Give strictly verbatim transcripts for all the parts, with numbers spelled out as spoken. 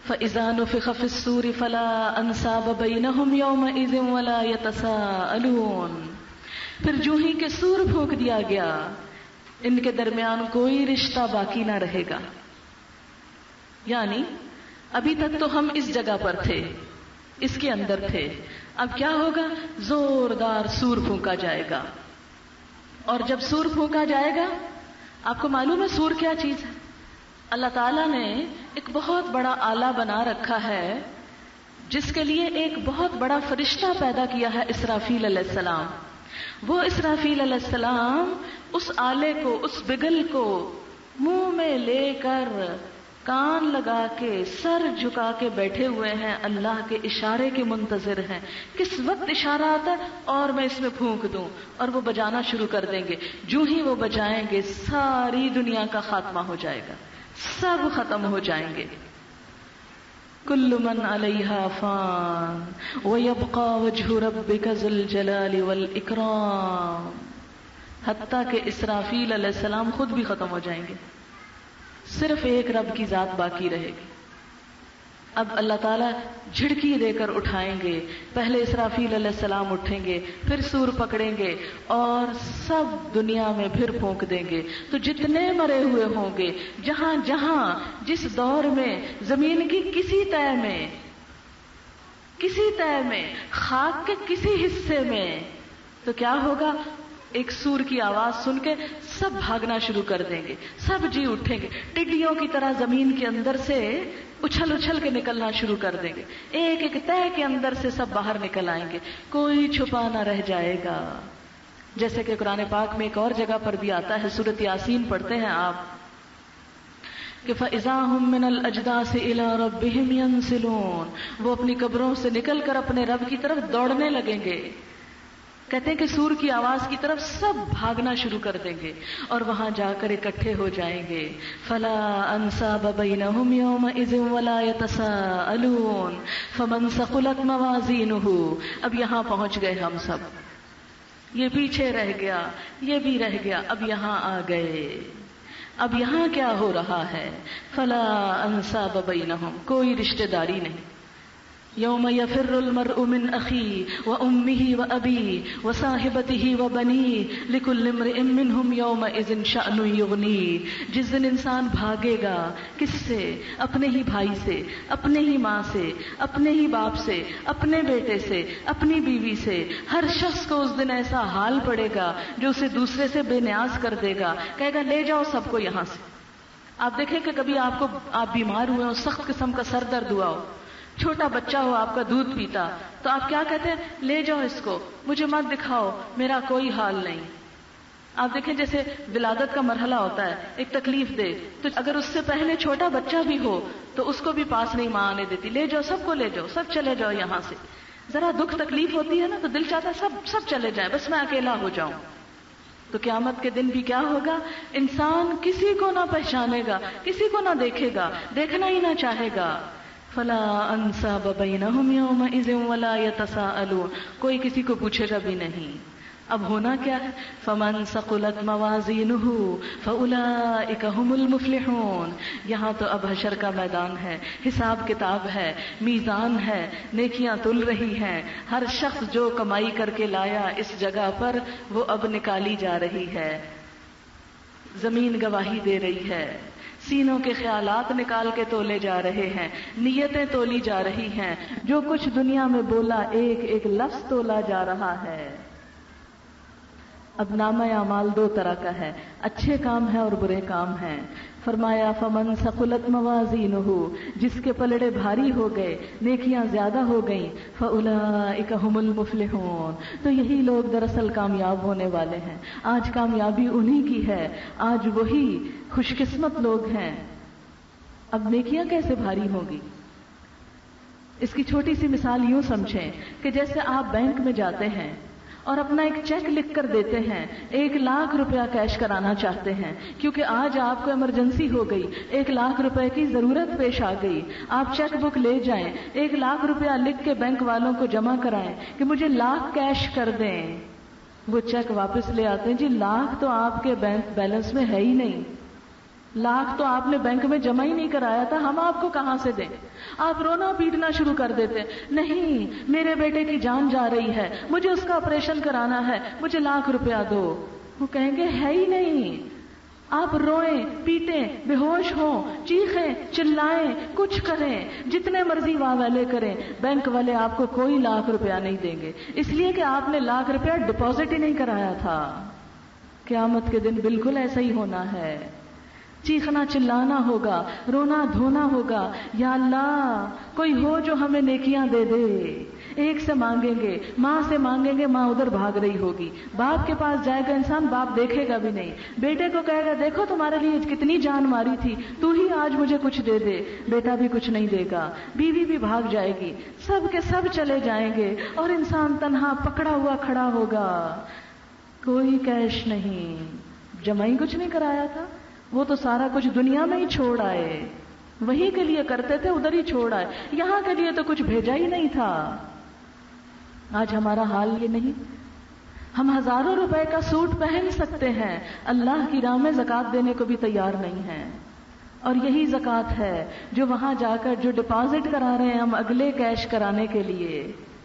فَإِذَا نُفِخَ فِي الصُّورِ فَلَا أَنْسَابَ بَيْنَهُمْ يَوْمَئِذٍ وَلَا يَتَسَاءَلُونَ. پھر جو ہی کہ سور پھونک دیا گیا ان کے درمیان کوئی رشتہ باقی نہ رہے گا. یعنی ابھی تک تو ہم اس جگہ پر تھے، اس کے اندر تھے، اب کیا ہوگا؟ زوردار سور پھونکا جائے گا. اور جب سور پھونکا جائے گا، آپ کو معلوم ہے سور کیا چیز ہے؟ اللہ تعالیٰ نے ایک بہت بڑا آلہ بنا رکھا ہے جس کے لیے ایک بہت بڑا فرشتہ پیدا کیا ہے، اسرافیل علیہ السلام. وہ اسرافیل علیہ السلام اس آلے کو، اس بگل کو منہ میں لے کر کان لگا کے سر جھکا کے بیٹھے ہوئے ہیں، اللہ کے اشارے کے منتظر ہیں. کس وقت اشارہ آتا ہے اور میں اس میں پھونک دوں، اور وہ بجانا شروع کر دیں گے. جو ہی وہ بجائیں گے ساری دنیا کا خاتمہ ہو جائے گا، سب ختم ہو جائیں گے. کل من علیہا فان ویبقى وجہ ربک ذو الجلال والاکرام. حتیٰ کہ اسرافیل علیہ السلام خود بھی ختم ہو جائیں گے، صرف ایک رب کی ذات باقی رہے گی. اب اللہ تعالیٰ جھڑکی دے کر اٹھائیں گے. پہلے اسرافیل علیہ السلام اٹھیں گے، پھر سور پکڑیں گے اور سب دنیا میں پھر پھونک دیں گے. تو جتنے مرے ہوئے ہوں گے، جہاں جہاں جس دور میں زمین کی کسی تہ میں کسی تہ میں خاک کے کسی حصے میں، تو کیا ہوگا؟ ایک سور کی آواز سن کے سب بھاگنا شروع کر دیں گے، سب جی اٹھیں گے، ٹڈیوں کی طرح زمین کے اندر سے اچھل اچھل کے نکلنا شروع کر دیں گے. ایک ایک تہ کے اندر سے سب باہر نکل آئیں گے، کوئی چھپا نہ رہ جائے گا. جیسے کہ قرآن پاک میں ایک اور جگہ پر بھی آتا ہے، سورۃ یاسین پڑھتے ہیں آپ کہ فَإِذَا هُم مِّنَ الْأَجْدَاثِ إِلَىٰ رَبِّهِمْ يَنْسِلُونَ. وہ اپنی قبروں سے نکل کر اپنے رب کی طرف دوڑنے لگیں گے. کہتے ہیں کہ سور کی آواز کی طرف سب بھاگنا شروع کر دیں گے اور وہاں جا کر اکٹھے ہو جائیں گے. فلا انساب بینہم یومئذ ولا یتساءلون فمن ثقلت موازینہ. اب یہاں پہنچ گئے ہم سب، یہ پیچھے رہ گیا، یہ بھی رہ گیا، اب یہاں آ گئے. اب یہاں کیا ہو رہا ہے؟ فلا انساب بینہم، کوئی رشتہ داری نہیں. یوم یفر المرء من اخیہ وامہ وابیہ وصاحبتہ وبنیہ لکل امرئ منہم یومئذ شأن یغنیہ. جس دن انسان بھاگے گا کس سے؟ اپنے ہی بھائی سے، اپنے ہی ماں سے، اپنے ہی باپ سے، اپنے بیٹے سے، اپنی بیوی سے. ہر شخص کو اس دن ایسا حال پڑے گا جو اسے دوسرے سے بے نیاز کر دے گا، کہے گا لے جاؤ سب کو یہاں سے. آپ دیکھیں کہ کبھی آپ کو، آپ بیمار ہوئے ہو، سخت قسم کا سر درد ہوا ہو، چھوٹا بچہ ہو آپ کا دودھ پیتا، تو آپ کیا کہتے ہیں؟ لے جاؤ اس کو، مجھے مت دکھاؤ، میرا کوئی حال نہیں. آپ دیکھیں جیسے ولادت کا مرحلہ ہوتا ہے، ایک تکلیف دے، تو اگر اس سے پہلے چھوٹا بچہ بھی ہو تو اس کو بھی پاس نہیں ماں آنے دیتی. لے جاؤ سب کو، لے جاؤ سب، چلے جاؤ یہاں سے. ذرا دکھ تکلیف ہوتی ہے نا تو دل چاہتا ہے سب سب چلے جائیں، بس میں اکیلا ہو جاؤں. تو قیامت کے دن بھی کیا ہوگا؟ انسان کسی کو نہ پہچانے گا، کسی کو نہ دیکھے گا، دیکھنا ہی نہ چاہے گا. فلا انساب بینہم یومئذ ولا یتساءلون، کوئی کسی کو پوچھے گا بھی نہیں. اب ہونا کیا ہے؟ فمن ثقلت موازینہ فاولئک ھم المفلحون. یہاں تو اب حشر کا میدان ہے، حساب کتاب ہے، میزان ہے، نیکیاں تل رہی ہیں. ہر شخص جو کمائی کر کے لایا اس جگہ پر وہ اب نکالی جا رہی ہے. زمین گواہی دے رہی ہے، سینوں کے خیالات نکال کے تولے جا رہے ہیں، نیتیں تولی جا رہی ہیں. جو کچھ دنیا میں بولا ایک ایک لفظ تولا جا رہا ہے. اب نامہ اعمال دو طرح کا ہے، اچھے کام ہیں اور برے کام ہیں. فرمایا فمن ثقلت موازینہ، جس کے پلڑے بھاری ہو گئے، نیکیاں زیادہ ہو گئیں، فاولئک ھم المفلحون، تو یہی لوگ دراصل کامیاب ہونے والے ہیں. آج کامیابی انہی کی ہے، آج وہی خوش قسمت لوگ ہیں. اب نیکیاں کیسے بھاری ہوگی؟ اس کی چھوٹی سی مثال یوں سمجھیں کہ جیسے آپ بینک میں جاتے ہیں اور اپنا ایک چیک لکھ کر دیتے ہیں، ایک لاکھ روپیہ کیش کرانا چاہتے ہیں کیونکہ آج آپ کو ایمرجنسی ہو گئی، ایک لاکھ روپے کی ضرورت پیش آ گئی. آپ چیک بک لے جائیں، ایک لاکھ روپیہ لکھ کے بینک والوں کو جمع کرائیں کہ مجھے لاکھ کیش کر دیں. وہ چیک واپس لے آتے ہیں، جی لاکھ تو آپ کے بینک بیلنس میں ہے ہی نہیں. لاکھ تو آپ نے بینک میں جمع ہی نہیں کرایا تھا، ہم آپ کو کہاں سے دیں؟ آپ رونا پیٹنا شروع کر دیتے، نہیں میرے بیٹے کی جان جا رہی ہے، مجھے اس کا آپریشن کرانا ہے، مجھے لاکھ روپیہ دو۔ وہ کہیں گے ہے ہی نہیں۔ آپ روئیں پیٹیں بے ہوش ہوں، چیخیں چلائیں، کچھ کریں، جتنے مرضی واہ والے کریں، بینک والے آپ کو کوئی لاکھ روپیہ نہیں دیں گے، اس لیے کہ آپ نے لاکھ روپیہ ڈپازٹ ہی نہیں کرایا تھا۔ قیامت کے دن بالکل ایسا ہی ہونا ہے، چیخنا چلانا ہوگا، رونا دھونا ہوگا، یا اللہ کوئی ہو جو ہمیں نیکیاں دے دے۔ ایک سے مانگیں گے، ماں سے مانگیں گے، ماں ادھر بھاگ رہی ہوگی، باپ کے پاس جائے گا انسان، باپ دیکھے گا بھی نہیں، بیٹے کو کہے گا دیکھو تمہارے لیے کتنی جان ماری تھی، تو ہی آج مجھے کچھ دے دے، بیٹا بھی کچھ نہیں دے گا، بیوی بھی بھاگ جائے گی، سب کے سب چلے جائیں گے اور انسان تنہا پکڑا ہوا کھڑا ہوگا، کوئی کیش نہیں، جمع ہی کچھ نہیں کرایا تھا، وہ تو سارا کچھ دنیا میں ہی چھوڑ آئے، وہی کے لیے کرتے تھے ادھر ہی چھوڑ آئے، یہاں کے لیے تو کچھ بھیجا ہی نہیں تھا۔ آج ہمارا حال یہ نہیں، ہم ہزاروں روپے کا سوٹ پہن سکتے ہیں، اللہ کی راہ میں زکوٰۃ دینے کو بھی تیار نہیں ہیں، اور یہی زکوٰۃ ہے جو وہاں جا کر جو ڈپازٹ کرا رہے ہیں ہم اگلے کیش کرانے کے لیے۔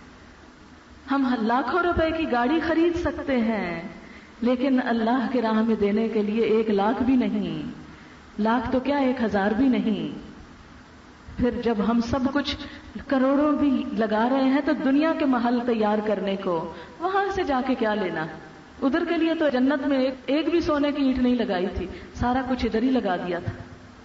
ہم لاکھوں روپے کی گاڑی خرید سکتے ہیں، لیکن اللہ کی راہ میں دینے کے لیے ایک لاکھ بھی نہیں، لاکھ تو کیا ایک ہزار بھی نہیں۔ پھر جب ہم سب کچھ کروڑوں بھی لگا رہے ہیں تو دنیا کے محل تیار کرنے کو وہاں سے جا کے کیا لینا؟ ادھر کے لیے تو جنت میں ایک, ایک بھی سونے کی اینٹ نہیں لگائی تھی، سارا کچھ ادھر ہی لگا دیا تھا۔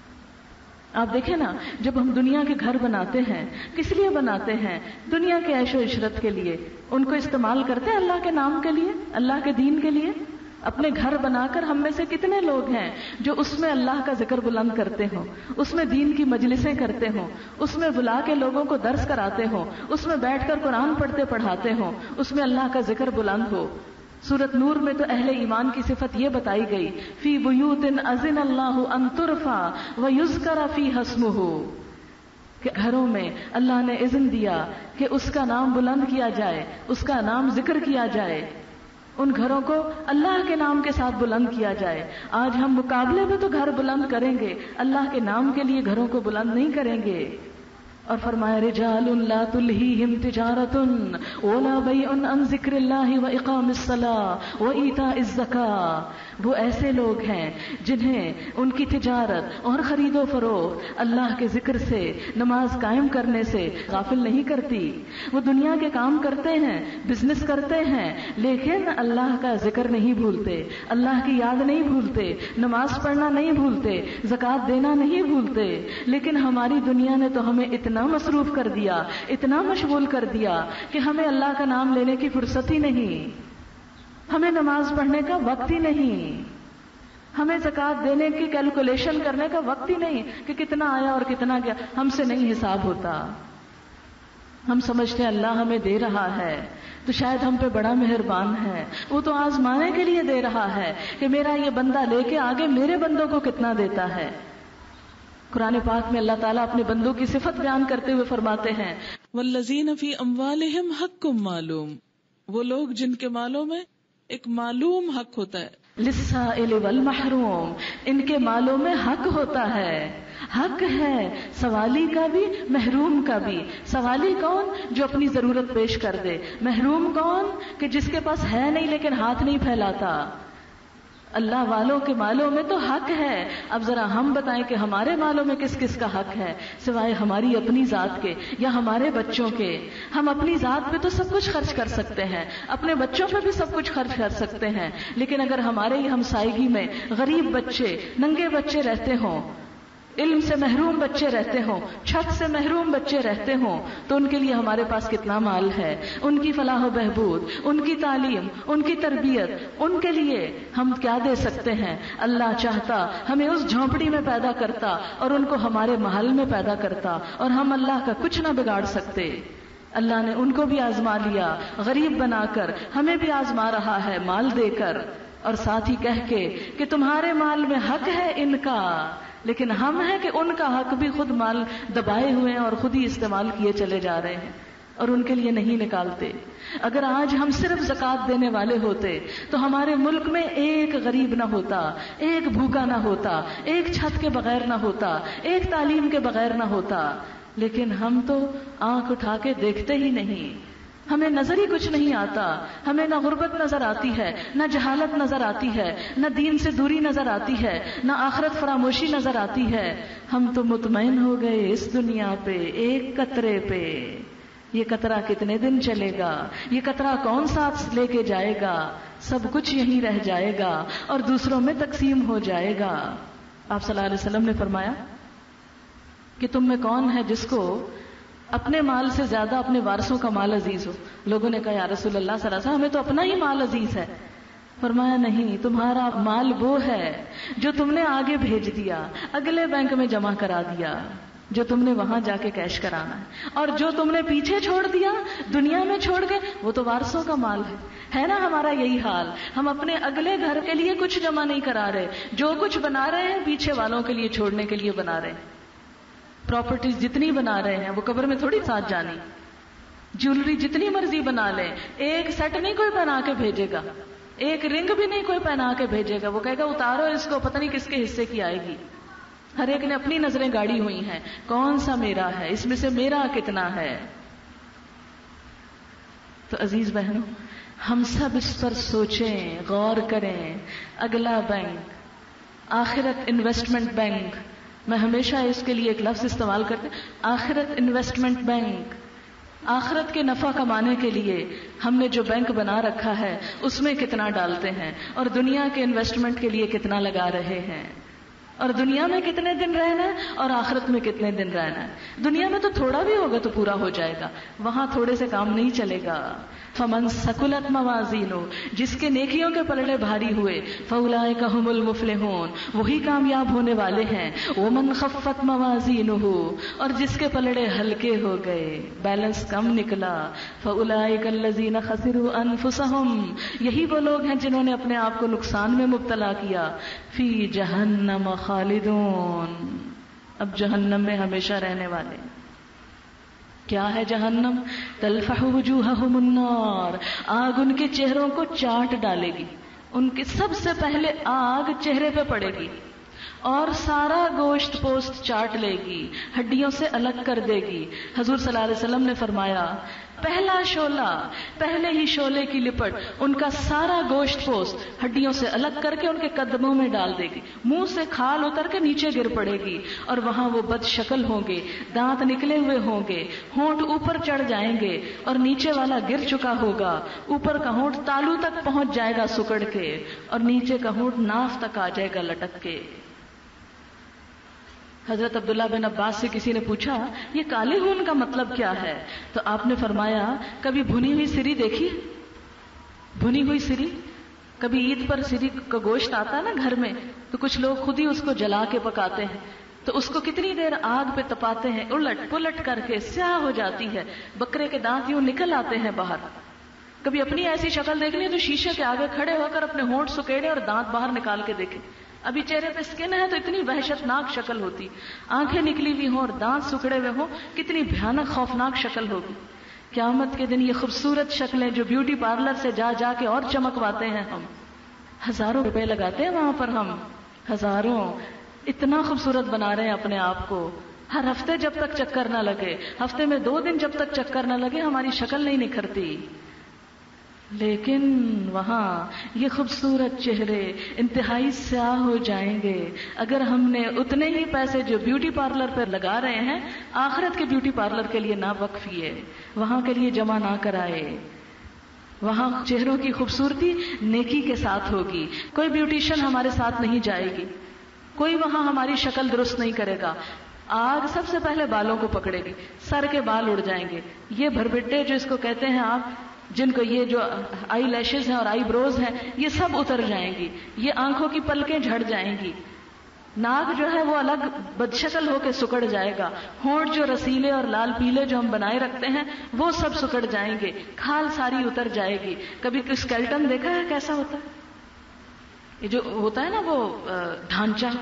آپ دیکھیں نا، جب ہم دنیا کے گھر بناتے ہیں کس لیے بناتے ہیں؟ دنیا کے عیش و عشرت کے لیے، ان کو استعمال کرتے ہیں اللہ کے نام کے لیے، اللہ کے دین کے لیے۔ اپنے گھر بنا کر ہم میں سے کتنے لوگ ہیں جو اس میں اللہ کا ذکر بلند کرتے ہوں، اس میں دین کی مجلسیں کرتے ہوں، اس میں بلا کے لوگوں کو درس کراتے ہوں، اس میں بیٹھ کر قرآن پڑھتے پڑھاتے ہوں، اس میں اللہ کا ذکر بلند ہو۔ سورۃ نور میں تو اہل ایمان کی صفت یہ بتائی گئی، فی بیوت اذن اللہ ان ترفع ویذکر فیہا اسمہ، کہ گھروں میں اللہ نے اذن دیا کہ اس کا نام بلند کیا جائے، اس کا نام ذکر کیا جائے، ان گھروں کو اللہ کے نام کے ساتھ بلند کیا جائے۔ آج ہم مقابلے میں تو گھر بلند کریں گے، اللہ کے نام کے لیے گھروں کو بلند نہیں کریں گے۔ اور فرمایا رجال لا تلہیہم تجارۃ ولا بیع عن ذکر اللہ واقام الصلاۃ وایتاء الزکاۃ، وہ ایسے لوگ ہیں جنہیں ان کی تجارت اور خرید و فروخت اللہ کے ذکر سے، نماز قائم کرنے سے غافل نہیں کرتی۔ وہ دنیا کے کام کرتے ہیں، بزنس کرتے ہیں، لیکن اللہ کا ذکر نہیں بھولتے، اللہ کی یاد نہیں بھولتے، نماز پڑھنا نہیں بھولتے، زکوٰۃ دینا نہیں بھولتے۔ لیکن ہماری دنیا نے تو ہمیں اتنا مصروف کر دیا، اتنا مشغول کر دیا کہ ہمیں اللہ کا نام لینے کی فرصت ہی نہیں، ہمیں نماز پڑھنے کا وقت ہی نہیں، ہمیں زکوٰۃ دینے کی کیلکولیشن کرنے کا وقت ہی نہیں کہ کتنا آیا اور کتنا گیا، ہم سے نہیں حساب ہوتا۔ ہم سمجھتے ہیں اللہ ہمیں دے رہا ہے تو شاید ہم پہ بڑا مہربان ہے، وہ تو آزمانے کے لیے دے رہا ہے کہ میرا یہ بندہ لے کے آگے میرے بندوں کو کتنا دیتا ہے۔ قرآن پاک میں اللہ تعالیٰ اپنے بندوں کی صفت بیان کرتے ہوئے فرماتے ہیں والذین فی اموالہم حق معلوم، وہ لوگ جن کے مالوں میں ایک معلوم حق ہوتا ہے، للسائل والمحروم، ان کے مالوں میں حق ہوتا ہے، حق ہے سوالی کا بھی محروم کا بھی۔ سوالی کون؟ جو اپنی ضرورت پیش کر دے، محروم کون؟ کہ جس کے پاس ہے نہیں لیکن ہاتھ نہیں پھیلاتا۔ اللہ والوں کے مالوں میں تو حق ہے، اب ذرا ہم بتائیں کہ ہمارے مالوں میں کس کس کا حق ہے سوائے ہماری اپنی ذات کے یا ہمارے بچوں کے۔ ہم اپنی ذات پہ تو سب کچھ خرچ کر سکتے ہیں، اپنے بچوں پہ بھی سب کچھ خرچ کر سکتے ہیں، لیکن اگر ہمارے ہی ہمسائیگی میں غریب بچے، ننگے بچے رہتے ہوں، علم سے محروم بچے رہتے ہوں، چھت سے محروم بچے رہتے ہوں، تو ان کے لیے ہمارے پاس کتنا مال ہے، ان کی فلاح و بہبود، ان کی تعلیم، ان کی تربیت، ان کے لیے ہم کیا دے سکتے ہیں؟ اللہ چاہتا ہمیں اس جھونپڑی میں پیدا کرتا اور ان کو ہمارے محل میں پیدا کرتا، اور ہم اللہ کا کچھ نہ بگاڑ سکتے۔ اللہ نے ان کو بھی آزما لیا، غریب بنا کر ہمیں بھی آزما رہا ہے مال دے کر، اور ساتھ ہی کہہ کے کہ تمہارے مال میں حق ہے ان کا، لیکن ہم ہیں کہ ان کا حق بھی خود مال دبائے ہوئے ہیں اور خود ہی استعمال کیے چلے جا رہے ہیں۔ اور ان کے لیے نہیں نکالتے. اگر آج ہم صرف زکوٰۃ دینے والے ہوتے تو ہمارے ملک میں ایک غریب نہ ہوتا, ایک بھوکا نہ ہوتا, ایک چھت کے بغیر نہ ہوتا, ایک تعلیم کے بغیر نہ ہوتا. لیکن ہم تو آنکھ اٹھا کے دیکھتے ہی نہیں, ہمیں نظر ہی کچھ نہیں آتا. ہمیں نہ غربت نظر آتی ہے, نہ جہالت نظر آتی ہے, نہ دین سے دوری نظر آتی ہے, نہ آخرت فراموشی نظر آتی ہے. ہم تو مطمئن ہو گئے اس دنیا پہ ایک قطرے پہ. یہ قطرہ کتنے دن چلے گا, یہ قطرہ کون ساتھ لے کے جائے گا, سب کچھ یہیں رہ جائے گا اور دوسروں میں تقسیم ہو جائے گا. آپ صلی اللہ علیہ وسلم نے فرمایا کہ تم میں کون ہے جس کو اپنے مال سے زیادہ اپنے وارثوں کا مال عزیز ہو. لوگوں نے کہا یا رسول اللہ صلی اللہ علیہ وسلم ہمیں تو اپنا ہی مال عزیز ہے. فرمایا نہیں, تمہارا مال وہ ہے جو تم نے آگے بھیج دیا, اگلے بینک میں جمع کرا دیا, جو تم نے وہاں جا کے کیش کرانا ہے. اور جو تم نے پیچھے چھوڑ دیا دنیا میں چھوڑ کے, وہ تو وارثوں کا مال ہے. ہے نا ہمارا یہی حال, ہم اپنے اگلے گھر کے لیے کچھ جمع نہیں کرا رہے, جو کچھ بنا رہے ہیں پیچھے والوں کے لیے چھوڑنے کے لیے بنا رہے ہیں. پراپرٹیز جتنی بنا رہے ہیں وہ قبر میں تھوڑی ساتھ جانی. جیولری جتنی مرضی بنا لیں, ایک سیٹ نہیں کوئی پہنا کے بھیجے گا, ایک رنگ بھی نہیں کوئی پہنا کے بھیجے گا. وہ کہے گا اتارو اس کو, پتہ نہیں کس کے حصے کی آئے گی. ہر ایک نے اپنی نظریں گاڑی ہوئی ہیں, کون سا میرا ہے, اس میں سے میرا کتنا ہے. تو عزیز بہنوں, ہم سب اس پر سوچیں, غور کریں. اگلا بینک, آخرت انویسٹمنٹ بینک. میں ہمیشہ اس کے لیے ایک لفظ استعمال کرتے, آخرت انویسٹمنٹ بینک. آخرت کے نفع کمانے کے لیے ہم نے جو بینک بنا رکھا ہے اس میں کتنا ڈالتے ہیں, اور دنیا کے انویسٹمنٹ کے لیے کتنا لگا رہے ہیں, اور دنیا میں کتنے دن رہنا ہے اور آخرت میں کتنے دن رہنا ہے. دنیا میں تو تھوڑا بھی ہوگا تو پورا ہو جائے گا, وہاں تھوڑے سے کام نہیں چلے گا. فمن ثقلت موازینہ, جس کے نیکیوں کے پلڑے بھاری ہوئے, فاولئک هم المفلحون, وہی کامیاب ہونے والے ہیں. ومن خفت موازینہ, اور جس کے پلڑے ہلکے ہو گئے, بیلنس کم نکلا, فاولئک الذین خسروا انفسهم, یہی وہ لوگ ہیں جنہوں نے اپنے آپ کو نقصان میں مبتلا کیا. فی جہنم خالدون, اب جہنم میں ہمیشہ رہنے والے. کیا ہے جہنم؟ تلفح وجوہہم النار, آگ ان کے چہروں کو چاٹ ڈالے گی. ان کے سب سے پہلے آگ چہرے پہ پڑے گی اور سارا گوشت پوست چاٹ لے گی, ہڈیوں سے الگ کر دے گی. حضور صلی اللہ علیہ وسلم نے فرمایا پہلا شعلہ, پہلے ہی شعلے کی لپٹ ان کا سارا گوشت پوست ہڈیوں سے الگ کر کے ان کے قدموں میں ڈال دے گی. منہ سے کھال اتر کے نیچے گر پڑے گی, اور وہاں وہ بد شکل ہوں گے, دانت نکلے ہوئے ہوں گے, ہونٹ اوپر چڑھ جائیں گے اور نیچے والا گر چکا ہوگا. اوپر کا ہونٹ تالو تک پہنچ جائے گا سکڑ کے, اور نیچے کا ہونٹ ناف تک آ جائے گا لٹک کے. حضرت عبداللہ بن عباس سے کسی نے پوچھا یہ کالے ہون کا مطلب کیا ہے؟ تو آپ نے فرمایا کبھی بھنی ہوئی سری دیکھی؟ بھنی ہوئی سری, کبھی عید پر سری کا گوشت آتا ہے نا گھر میں, تو کچھ لوگ خود ہی اس کو جلا کے پکاتے ہیں, تو اس کو کتنی دیر آگ پہ تپاتے ہیں, الٹ پلٹ کر کے سیاہ ہو جاتی ہے, بکرے کے دانت یوں نکل آتے ہیں باہر. کبھی اپنی ایسی شکل دیکھنی ہے تو شیشے کے آگے کھڑے ہو کر اپنے ہونٹ سکیڑے اور دانت باہر نکال کے دیکھیں. ابھی چہرے پہ اسکن ہے تو اتنی وحشت ناک شکل ہوتی, آنکھیں نکلی ہوئی ہوں اور دانت سکڑے ہوئے ہوں, کتنی بھیانک خوفناک شکل ہوگی. قیامت کے دن یہ خوبصورت شکلیں جو بیوٹی پارلر سے جا جا کے اور چمکواتے ہیں, ہم ہزاروں روپے لگاتے ہیں وہاں پر, ہم ہزاروں, اتنا خوبصورت بنا رہے ہیں اپنے آپ کو. ہر ہفتے جب تک چکر نہ لگے, ہفتے میں دو دن جب تک چکر نہ لگے, ہماری شکل نہیں نکھرتی. لیکن وہاں یہ خوبصورت چہرے انتہائی سیاہ ہو جائیں گے اگر ہم نے اتنے ہی پیسے جو بیوٹی پارلر پر لگا رہے ہیں آخرت کے بیوٹی پارلر کے لیے نہ وقفیے, وہاں کے لیے جمع نہ کرائے. وہاں چہروں کی خوبصورتی نیکی کے ساتھ ہوگی. کوئی بیوٹیشن ہمارے ساتھ نہیں جائے گی, کوئی وہاں ہماری شکل درست نہیں کرے گا. آگ سب سے پہلے بالوں کو پکڑے گی, سر کے بال اڑ جائیں گے. یہ بھربٹے جو اس کو کہتے ہیں آپ, جن کو یہ جو آئی لیشز ہیں اور آئی بروز ہیں, یہ سب اتر جائیں گی. یہ آنکھوں کی پلکیں جھڑ جائیں گی. ناک جو ہے وہ الگ بدشکل ہو کے سکڑ جائے گا. ہونٹ جو رسیلے اور لال پیلے جو ہم بنائے رکھتے ہیں وہ سب سکڑ جائیں گے. کھال ساری اتر جائے گی. کبھی اسکیلٹن دیکھا ہے کیسا ہوتا ہے؟ یہ جو ہوتا ہے نا وہ ڈھانچہ,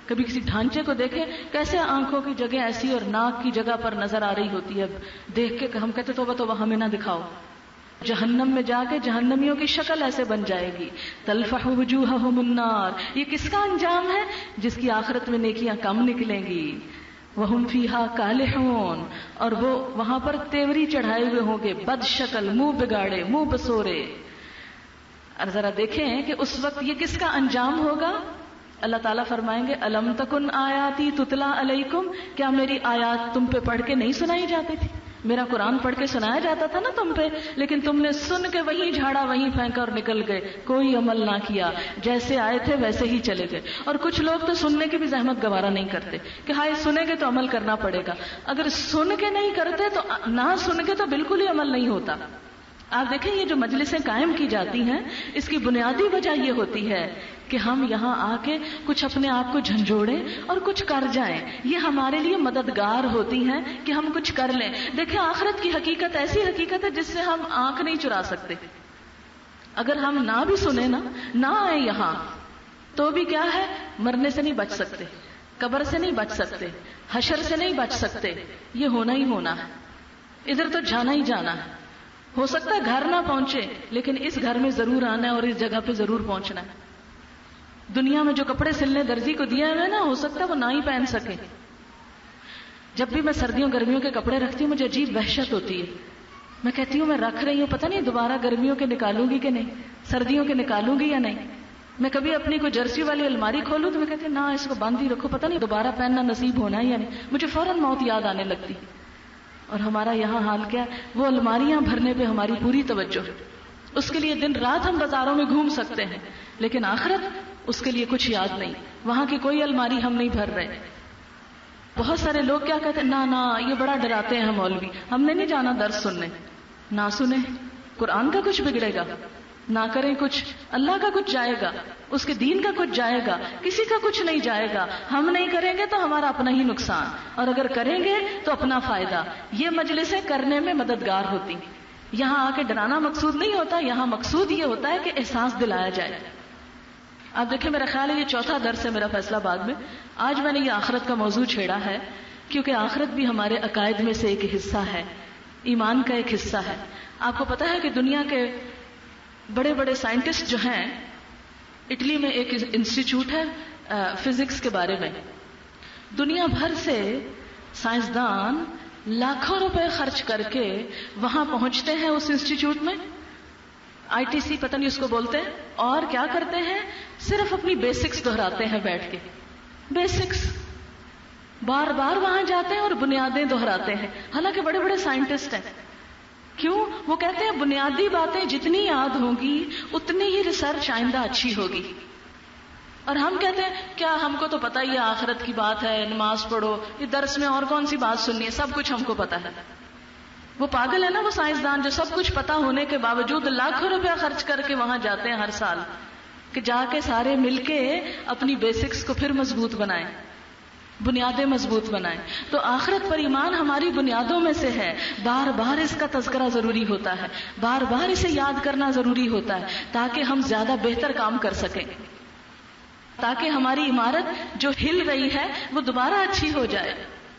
کبھی کسی ڈھانچے کو دیکھیں کیسے آنکھوں کی جگہ ایسی اور ناک کی جگہ پر نظر آ رہی ہوتی ہے، دیکھ کے ہم کہتے توبہ توبہ ہمیں نہ دکھاؤ. جہنم میں جا کے جہنمیوں کی شکل ایسے بن جائے گی. تلفح وجوہہم النار، یہ کس کا انجام ہے؟ جس کی آخرت میں نیکیاں کم نکلیں گی. وہم فیہا کالحون، اور وہ وہاں پر تیوری چڑھائے ہوئے ہوں گے، بد شکل، منہ بگاڑے، منہ بسورے. اور ذرا دیکھیں کہ اس وقت یہ کس کا انجام ہوگا. اللہ تعالیٰ فرمائیں گے الم تکن آیاتی تتلا علیکم، کیا میری آیات تم پہ پڑھ کے نہیں سنائی جاتی تھی؟ میرا قرآن پڑھ کے سنایا جاتا تھا نا تم پہ، لیکن تم نے سن کے وہیں جھاڑا، وہیں پھینکا اور نکل گئے، کوئی عمل نہ کیا، جیسے آئے تھے ویسے ہی چلے گئے. اور کچھ لوگ تو سننے کی بھی زحمت گوارا نہیں کرتے کہ ہائے سنیں گے تو عمل کرنا پڑے گا. اگر سن کے نہیں کرتے تو نہ سن کے تو بالکل ہی عمل نہیں ہوتا. آپ دیکھیں یہ جو مجلسیں قائم کی جاتی ہیں اس کی بنیادی وجہ یہ ہوتی ہے کہ ہم یہاں آ کے کچھ اپنے آپ کو جھنجھوڑیں اور کچھ کر جائیں. یہ ہمارے لیے مددگار ہوتی ہیں کہ ہم کچھ کر لیں. دیکھیں آخرت کی حقیقت ایسی حقیقت ہے جس سے ہم آنکھ نہیں چرا سکتے. اگر ہم نہ بھی سنیں نا، نہ آئیں یہاں، تو بھی کیا ہے، مرنے سے نہیں بچ سکتے، قبر سے نہیں بچ سکتے، حشر سے نہیں بچ سکتے. یہ ہونا ہی ہونا ہے، ادھر تو جانا ہی جانا ہے. ہو سکتا ہے گھر نہ پہنچے لیکن اس گھر میں ضرور آنا ہے اور اس جگہ پہ ضرور پہنچنا ہے. دنیا میں جو کپڑے سلنے درزی کو دیا ہے نا، ہو سکتا ہے وہ نہ ہی پہن سکے. جب بھی میں سردیوں گرمیوں کے کپڑے رکھتی ہوں مجھے عجیب وحشت ہوتی ہے. میں کہتی ہوں میں رکھ رہی ہوں، پتہ نہیں دوبارہ گرمیوں کے نکالوں گی کہ نہیں، سردیوں کے نکالوں گی یا نہیں. میں کبھی اپنی کوئی جرسی والی الماری کھولوں تو میں کہتی ہوں نہ اس کو بند ہی رکھو، پتہ نہیں دوبارہ پہننا نصیب ہونا ہے یا نہیں. مجھے فوراً موت یاد آنے لگتی. اور ہمارا یہاں حال کیا ہے، وہ الماریاں بھرنے پہ ہماری پوری توجہ ہے. اس کے لیے دن رات ہم بازاروں میں گھوم سکتے ہیں، لیکن آخرت اس کے لیے کچھ یاد نہیں. وہاں کی کوئی الماری ہم نہیں بھر رہے. بہت سارے لوگ کیا کہتے ہیں، نہ نہ یہ بڑا ڈراتے ہیں مولوی، ہم نے نہیں جانا درس سننے. نہ سنیں، قرآن کا کچھ بگڑے گا. نہ کریں کچھ، اللہ کا کچھ جائے گا، اس کے دین کا کچھ جائے گا، کسی کا کچھ نہیں جائے گا. ہم نہیں کریں گے تو ہمارا اپنا ہی نقصان، اور اگر کریں گے تو اپنا فائدہ. یہ مجلسیں کرنے میں مددگار ہوتی. یہاں آ کے ڈرانا مقصود نہیں ہوتا، یہاں مقصود یہ ہوتا ہے کہ احساس دلایا جائے. آپ دیکھیں میرا خیال ہے یہ چوتھا درس ہے میرا فیصلہ آباد میں. آج میں نے یہ آخرت کا موضوع چھیڑا ہے کیونکہ آخرت بھی ہمارے عقائد میں سے ایک حصہ ہے، ایمان کا ایک حصہ ہے. آپ کو پتا ہے کہ دنیا کے بڑے بڑے سائنٹسٹ جو ہیں، اٹلی میں ایک انسٹیٹیوٹ ہے فزکس کے بارے میں، دنیا بھر سے سائنسدان لاکھوں روپے خرچ کر کے وہاں پہنچتے ہیں اس انسٹیٹیوٹ میں، آئی ٹی سی پتہ نہیں اس کو بولتے ہیں، اور کیا کرتے ہیں، صرف اپنی بیسکس دہراتے ہیں بیٹھ کے. بیسکس بار بار وہاں جاتے ہیں اور بنیادیں دہراتے ہیں، حالانکہ بڑے بڑے سائنٹسٹ ہیں. کیوں؟ وہ کہتے ہیں بنیادی باتیں جتنی یاد ہوں گی اتنی ہی ریسرچ آئندہ اچھی ہوگی. اور ہم کہتے ہیں کیا ہم کو تو پتہ ہی ہے آخرت کی بات ہے، نماز پڑھو، یہ درس میں اور کون سی بات سننی ہے، سب کچھ ہم کو پتہ ہے. وہ پاگل ہے نا وہ سائنسدان جو سب کچھ پتہ ہونے کے باوجود لاکھوں روپیہ خرچ کر کے وہاں جاتے ہیں ہر سال کہ جا کے سارے مل کے اپنی بیسکس کو پھر مضبوط بنائیں، بنیادیں مضبوط بنائیں. تو آخرت پر ایمان ہماری بنیادوں میں سے ہے. بار بار اس کا تذکرہ ضروری ہوتا ہے، بار بار اسے یاد کرنا ضروری ہوتا ہے تاکہ ہم زیادہ بہتر کام کر سکیں، تاکہ ہماری عمارت جو ہل رہی ہے وہ دوبارہ اچھی ہو جائے.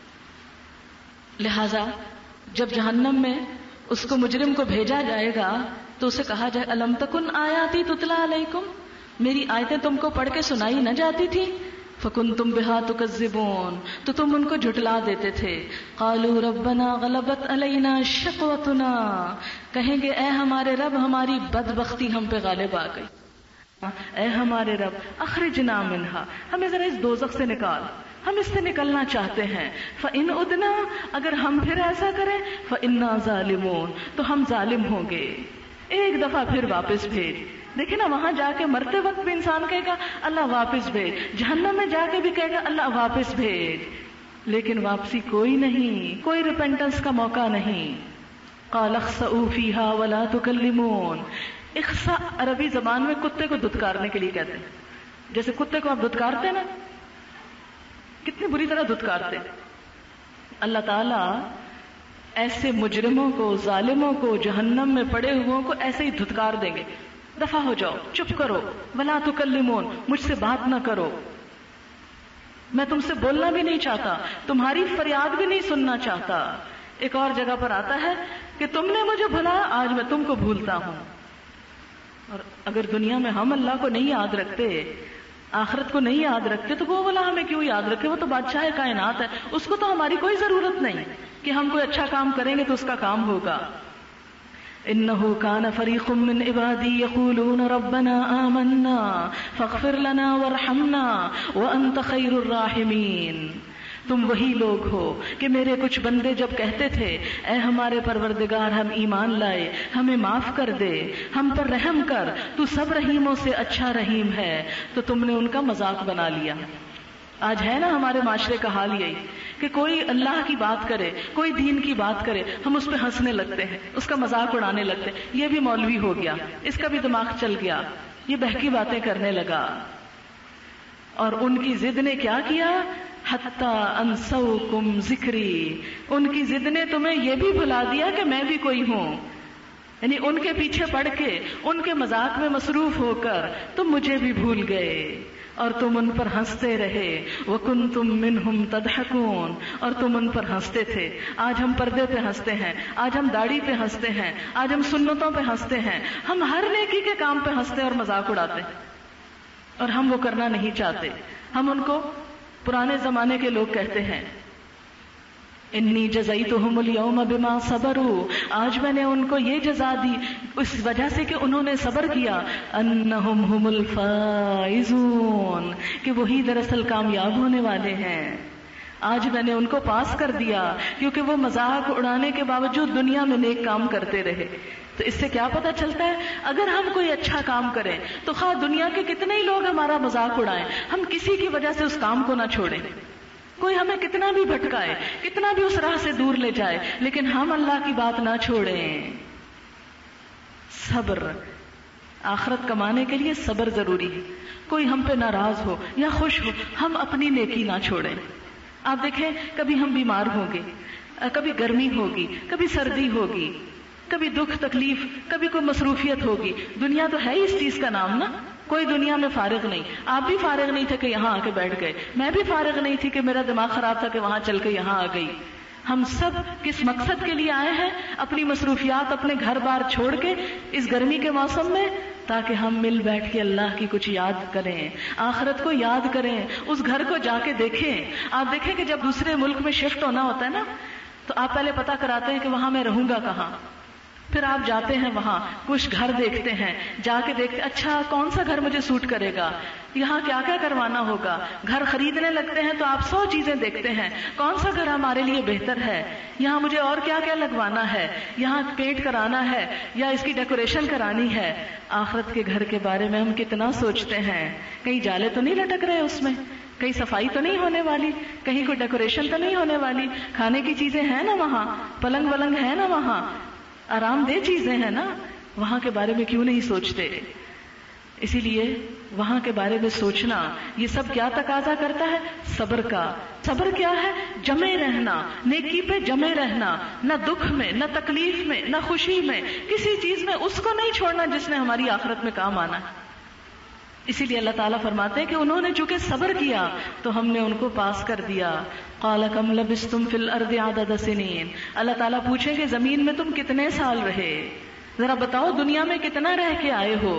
لہذا جب جہنم میں اس کو مجرم کو بھیجا جائے گا تو اسے کہا جائے الم تکن آیاتی تتلا علیکم، میری آیتیں تم کو پڑھ کے سنائی نہ جاتی تھی، فکنتم بہا تکذبون، تو تم ان کو جھٹلا دیتے تھے. قالوا ربنا غلبت علینا شقوتنا، کہیں گے اے ہمارے رب ہماری بدبختی ہم پہ غالب آ گئی. اے ہمارے رب اخرجنا منہا، ہمیں ذرا اس دوزخ سے نکال، ہم اس سے نکلنا چاہتے ہیں. فإن عدنا، اگر ہم پھر ایسا کریں، فإنا ظالمون، تو ہم ظالم ہوں گے. ایک دفعہ پھر واپس بھیج. دیکھیں نا وہاں جا کے مرتے وقت بھی انسان کہے گا اللہ واپس بھیج، جہنم میں جا کے بھی کہے گا اللہ واپس بھیج، لیکن واپسی کوئی نہیں، کوئی ریپینٹنس کا موقع نہیں. قال اخسئوا فیہا ولا تکلمون. اخسا عربی زبان میں کتے کو دھتکارنے کے لیے کہتے ہیں. جیسے کتے کو آپ دھتکارتے ہیں نا، کتنی بری طرح دھتکارتے. اللہ تعالیٰ ایسے مجرموں کو، ظالموں کو، جہنم میں پڑے ہوئوں کو ایسے ہی دھتکار دیں گے، دفع ہو جاؤ، چپ کرو، ولا تکلمون، مجھ سے بات نہ کرو. میں تم سے بولنا بھی نہیں چاہتا, تمہاری فریاد بھی نہیں سننا چاہتا. ایک اور جگہ پر آتا ہے کہ تم نے مجھے بھلایا, آج میں تم کو بھولتا ہوں. اور اگر دنیا میں ہم اللہ کو نہیں یاد رکھتے, آخرت کو نہیں یاد رکھتے, تو وہ بلا ہمیں کیوں یاد رکھے؟ وہ تو بادشاہ کائنات ہے, اس کو تو ہماری کوئی ضرورت نہیں کہ ہم کوئی اچھا کام کریں گے تو اس کا کام ہوگا. انه كان فريق من عبادي يقولون ربنا آمنا فاغفر لنا وارحمنا وانت خير الراحمين. تم وہی لوگ ہو کہ میرے کچھ بندے جب کہتے تھے اے ہمارے پروردگار ہم ایمان لائے, ہمیں معاف کر دے, ہم پر رحم کر, تو سب رحیموں سے اچھا رحیم ہے, تو تم نے ان کا مذاق بنا لیا. آج ہے نا ہمارے معاشرے کا حال یہی کہ کوئی اللہ کی بات کرے, کوئی دین کی بات کرے, ہم اس پہ ہنسنے لگتے ہیں, اس کا مذاق اڑانے لگتے ہیں. یہ بھی مولوی ہو گیا, اس کا بھی دماغ چل گیا, یہ بہکی باتیں کرنے لگا. اور ان کی ضد نے کیا کیا؟ حتی انسوکم ذکری, ان کی ضد نے تمہیں یہ بھی بھلا دیا کہ میں بھی کوئی ہوں. یعنی ان کے پیچھے پڑ کے, ان کے مذاق میں مصروف ہو کر تم مجھے بھی بھول گئے اور تم ان پر ہنستے رہے. وَكُنْتُمْ مِنْهُمْ تَضْحَكُونَ, اور تم ان پر ہنستے تھے. آج ہم پردے پہ ہنستے ہیں, آج ہم داڑھی پہ ہنستے ہیں, آج ہم سنتوں پہ ہنستے ہیں, ہم ہر نیکی کے کام پہ ہنستے اور مذاق اڑاتے ہیں, اور ہم وہ کرنا نہیں چاہتے. ہم ان کو پرانے زمانے کے لوگ کہتے ہیں انی جزیتہم اليوم بما صبروا, آج میں نے ان کو یہ جزا دی اس وجہ سے کہ انہوں نے صبر کیا. انہم ہم الفائزون, کہ وہی دراصل کامیاب ہونے والے ہیں. آج میں نے ان کو پاس کر دیا کیونکہ وہ مذاق اڑانے کے باوجود دنیا میں نیک کام کرتے رہے. تو اس سے کیا پتا چلتا ہے؟ اگر ہم کوئی اچھا کام کریں تو خواہ دنیا کے کتنے ہی لوگ ہمارا مذاق اڑائیں, ہم کسی کی وجہ سے اس کام کو نہ چھوڑیں. کوئی ہمیں کتنا بھی بھٹکائے, کتنا بھی اس راہ سے دور لے جائے, لیکن ہم اللہ کی بات نہ چھوڑیں. صبر, آخرت کمانے کے لیے صبر ضروری ہے. کوئی ہم پہ ناراض ہو یا خوش ہو, ہم اپنی نیکی نہ چھوڑیں. آپ دیکھیں کبھی ہم بیمار ہوں گے, کبھی گرمی ہوگی, کبھی سردی ہوگی, کبھی دکھ تکلیف, کبھی کوئی مصروفیت ہوگی. دنیا تو ہے ہی اس چیز کا نام نا, کوئی دنیا میں فارغ نہیں. آپ بھی فارغ نہیں تھے کہ یہاں آ کے بیٹھ گئے, میں بھی فارغ نہیں تھی کہ میرا دماغ خراب تھا کہ وہاں چل کے یہاں آ گئی. ہم سب کس مقصد کے لیے آئے ہیں؟ اپنی مصروفیات, اپنے گھر بار چھوڑ کے اس گرمی کے موسم میں, تاکہ ہم مل بیٹھ کے اللہ کی کچھ یاد کریں, آخرت کو یاد کریں, اس گھر کو جا کے دیکھیں. آپ دیکھیں کہ جب دوسرے ملک میں شفٹ ہونا ہوتا ہے نا, تو آپ پہلے پتا کراتے ہیں کہ وہاں میں رہوں گا کہاں. پھر آپ جاتے ہیں وہاں, کچھ گھر دیکھتے ہیں, جا کے دیکھتے اچھا کون سا گھر مجھے سوٹ کرے گا, یہاں کیا کیا کروانا ہوگا. گھر خریدنے لگتے ہیں تو آپ سو چیزیں دیکھتے ہیں, کون سا گھر ہمارے لیے بہتر ہے, یہاں مجھے اور کیا کیا لگوانا ہے, یہاں پینٹ کرانا ہے یا اس کی ڈیکوریشن کرانی ہے. آخرت کے گھر کے بارے میں ہم کتنا سوچتے ہیں. کہیں جالے تو نہیں لٹک رہے اس میں, کہیں صفائی تو نہیں ہونے والی, کہیں کوئی ڈیکوریشن تو نہیں ہونے والی, کھانے کی چیزیں ہیں نا وہاں, پلنگ ولنگ ہے نا وہاں, آرام دہ چیزیں ہیں نا وہاں, کے بارے میں کیوں نہیں سوچتے؟ اسی لیے وہاں کے بارے میں سوچنا, یہ سب کیا تقاضا کرتا ہے؟ صبر کا. صبر کیا ہے؟ جمے رہنا, نیکی پہ جمے رہنا, نہ دکھ میں, نہ تکلیف میں, نہ خوشی میں, کسی چیز میں اس کو نہیں چھوڑنا جس نے ہماری آخرت میں کام آنا ہے. اسی لیے اللہ تعالیٰ فرماتے ہیں کہ انہوں نے چونکہ صبر کیا تو ہم نے ان کو پاس کر دیا. قال کم لبستم فی الارض عدد سنین, اللہ تعالیٰ پوچھیں کہ زمین میں تم کتنے سال رہے, ذرا بتاؤ دنیا میں کتنا رہ کے آئے ہو.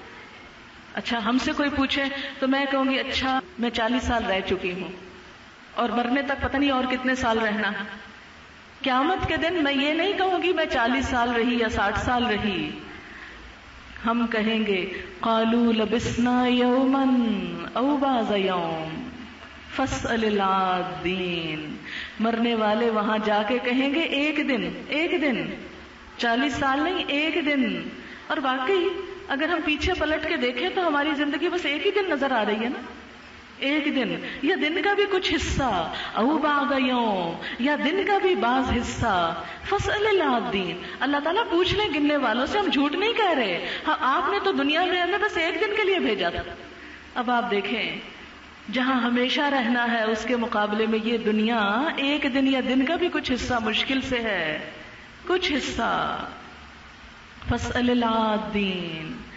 اچھا ہم سے کوئی پوچھے تو میں کہوں گی اچھا میں چالیس سال رہ چکی ہوں, اور مرنے تک پتہ نہیں اور کتنے سال رہنا. قیامت کے دن میں یہ نہیں کہوں گی میں چالیس سال رہی یا ساٹھ سال رہی, ہم کہیں گے قالوا لبسنا یوما او بعض یوم فاسأل العادین. مرنے والے وہاں جا کے کہیں گے ایک دن, ایک دن, چالیس سال نہیں, ایک دن. اور واقعی اگر ہم پیچھے پلٹ کے دیکھیں تو ہماری زندگی بس ایک ہی دن نظر آ رہی ہے نا, ایک دن, یا دن کا بھی کچھ حصہ, او بعض یوم, یا دن کا بھی بعض حصہ. فاسأل العادین, اللہ تعالیٰ پوچھ لیں گننے والوں سے, ہم جھوٹ نہیں کہہ رہے. ہاں آپ نے تو دنیا میں ہمیں بس ایک دن کے لیے بھیجا تھا. اب آپ دیکھیں جہاں ہمیشہ رہنا ہے اس کے مقابلے میں یہ دنیا ایک دن یا دن کا بھی کچھ حصہ مشکل سے ہے, کچھ حصہ. فاسأل العادین,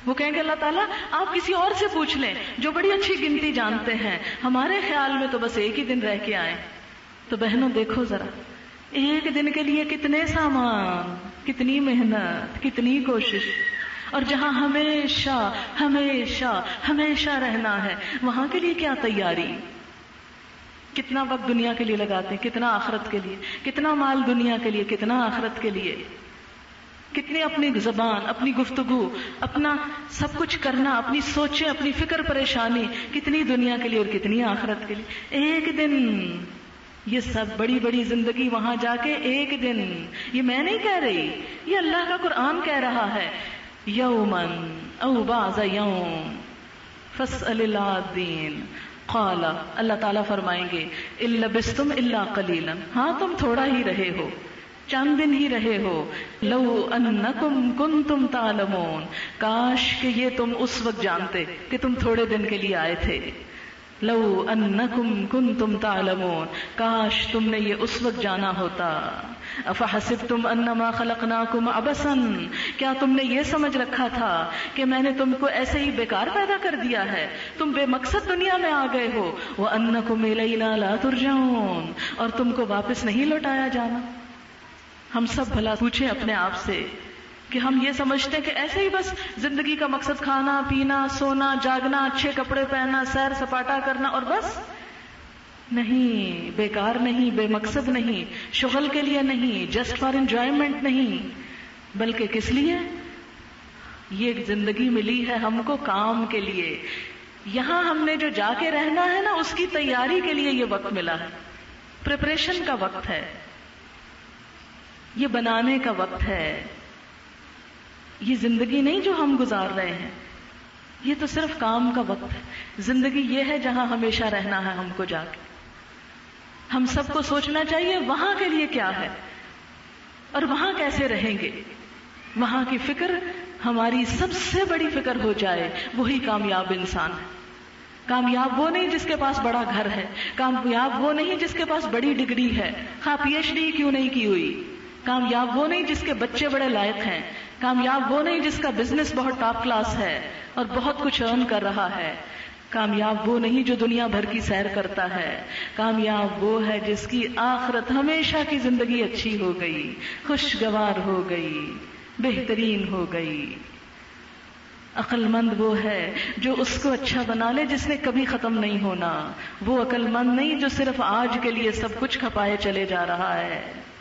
وہ کہیں گے اللہ تعالیٰ آپ کسی اور سے پوچھ لیں جو بڑی اچھی گنتی جانتے ہیں، ہمارے خیال میں تو بس ایک ہی دن رہ کے آئے. تو بہنوں دیکھو ذرا، ایک دن کے لیے کتنے سامان، کتنی محنت، کتنی کوشش، اور جہاں ہمیشہ ہمیشہ ہمیشہ رہنا ہے وہاں کے لیے کیا تیاری. کتنا وقت دنیا کے لیے لگاتے ہیں، کتنا آخرت کے لیے، کتنا مال دنیا کے لیے، کتنا آخرت کے لیے، کتنی اپنی زبان، اپنی گفتگو، اپنا سب کچھ کرنا، اپنی سوچیں، اپنی فکر پریشانی کتنی دنیا کے لیے اور کتنی آخرت کے لیے. ایک دن یہ سب بڑی بڑی زندگی وہاں جا کے ایک دن. یہ میں نہیں کہہ رہی، یہ اللہ کا قرآن کہہ رہا ہے. یومن او بعض یوم فاسأل العادین. قال اللہ تعالیٰ فرمائیں گے اِن لبثتم الا قلیلا، ہاں تم تھوڑا ہی رہے ہو، چند دن ہی رہے ہو. لو انکم کنتم تعلمون، کاش کہ یہ تم اس وقت جانتے کہ تم تھوڑے دن کے لیے آئے تھے. لو انکم کنتم تعلمون، کاش تم نے یہ اس وقت جانا ہوتا. افحسبتم انما خلقناکم عبثا، کیا تم نے یہ سمجھ رکھا تھا کہ میں نے تم کو ایسے ہی بیکار پیدا کر دیا ہے، تم بے مقصد دنیا میں آ گئے ہو. وانکم الینا لا ترجعون، اور تم کو واپس نہیں لوٹایا جانا. ہم سب بھلا پوچھیں اپنے آپ سے کہ ہم یہ سمجھتے ہیں کہ ایسے ہی بس زندگی کا مقصد کھانا پینا سونا جاگنا اچھے کپڑے پہننا سیر سپاٹا کرنا اور بس؟ نہیں، بیکار نہیں، بے مقصد نہیں، شغل کے لیے نہیں، جسٹ فار انجوائمنٹ نہیں، بلکہ کس لیے؟ یہ زندگی ملی ہے ہم کو کام کے لیے. یہاں ہم نے جو جا کے رہنا ہے نا اس کی تیاری کے لیے یہ وقت ملا ہے. پریپریشن کا وقت ہے، یہ بنانے کا وقت ہے. یہ زندگی نہیں جو ہم گزار رہے ہیں، یہ تو صرف کام کا وقت ہے. زندگی یہ ہے جہاں ہمیشہ رہنا ہے ہم کو جا کے. ہم سب کو سوچنا چاہیے وہاں کے لیے کیا ہے اور وہاں کیسے رہیں گے. وہاں کی فکر ہماری سب سے بڑی فکر ہو جائے، وہی کامیاب انسان ہے. کامیاب وہ نہیں جس کے پاس بڑا گھر ہے، کامیاب وہ نہیں جس کے پاس بڑی ڈگری ہے، خواہ پی ایچ ڈی کیوں نہیں کی ہوئی. کامیاب وہ نہیں جس کے بچے بڑے لائق ہیں. کامیاب وہ نہیں جس کا بزنس بہت ٹاپ کلاس ہے اور بہت کچھ ارن کر رہا ہے. کامیاب وہ نہیں جو دنیا بھر کی سیر کرتا ہے. کامیاب وہ ہے جس کی آخرت ہمیشہ کی زندگی اچھی ہو گئی، خوشگوار ہو گئی، بہترین ہو گئی. عقل مند وہ ہے جو اس کو اچھا بنا لے جس نے کبھی ختم نہیں ہونا. وہ عقل مند نہیں جو صرف آج کے لیے سب کچھ کھپائے چلے جا رہا ہے.